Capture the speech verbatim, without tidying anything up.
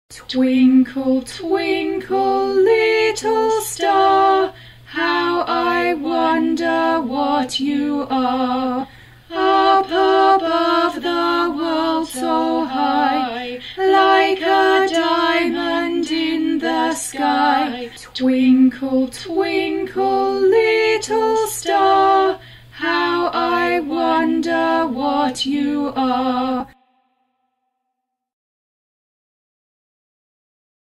Twinkle, twinkle, little star, how I wonder what you are. Up above the world so high, like a diamond in the sky. Twinkle, twinkle, little